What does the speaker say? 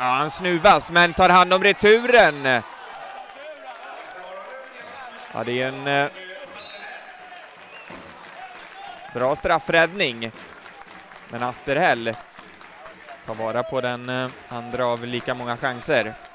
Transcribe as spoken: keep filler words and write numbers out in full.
Ja, han snuvas men tar hand om returen. Ja, det är en eh, bra straffräddning. Men Atterhäll tar vara på den eh, andra av lika många chanser.